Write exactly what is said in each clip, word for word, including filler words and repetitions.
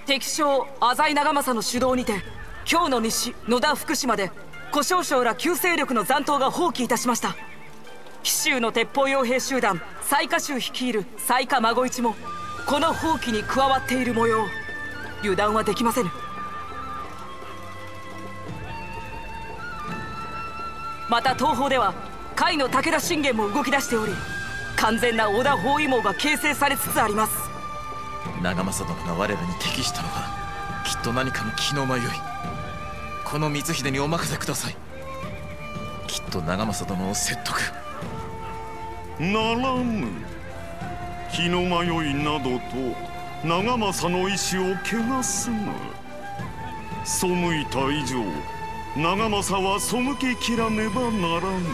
敵将浅井長政の主導にて京の西野田福島で小少将ら旧勢力の残党が蜂起いたしました。紀州の鉄砲傭兵集団雑賀衆率いる雑賀孫一もこの蜂起に加わっている模様。油断はできませぬ。また東方では甲斐の武田信玄も動き出しており、完全な織田包囲網が形成されつつあります。 長政殿が我らに適したのはきっと何かの気の迷い。この光秀にお任せください。きっと長政殿を説得ならぬ。気の迷いなどと長政の意志を汚すな。背いた以上長政は背けきらねばならぬ。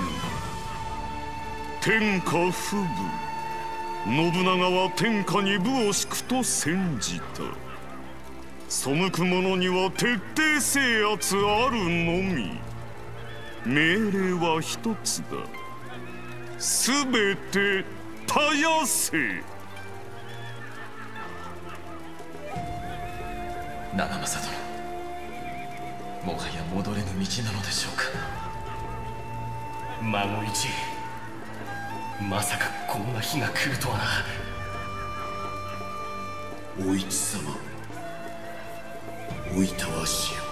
天下不武、信長は天下に武を敷くと宣じた。背く者には徹底制圧あるのみ。命令は一つだ。すべてたやせ。 長政殿、もはや戻れぬ道なのでしょうか。 孫一、まさかこんな日が来るとはな。 お市様、おいたわしよ。